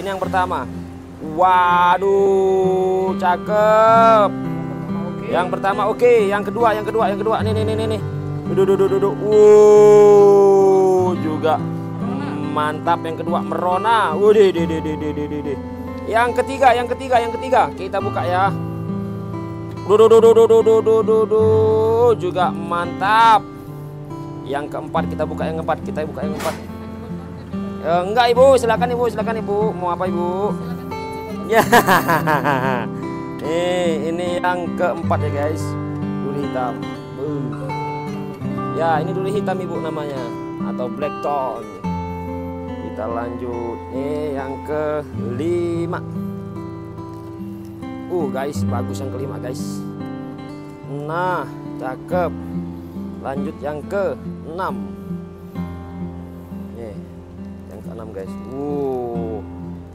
Ini yang pertama. Waduh, cakep. Yang pertama oke. Yang kedua. Nih. Duduk. Juga mantap. Yang kedua merona. Widih. Yang ketiga. Kita buka ya. Juga mantap. Yang keempat kita buka yang keempat. Enggak ibu, silakan ibu. Mau apa ibu? Ya. Ini yang keempat ya guys. Duri hitam. Ya, ini duri hitam ibu namanya, atau black tone. Kita lanjut. Yang kelima. Guys, bagus yang kelima guys. Nah, cakep. Lanjut yang ke-6. Yang ke-6 guys.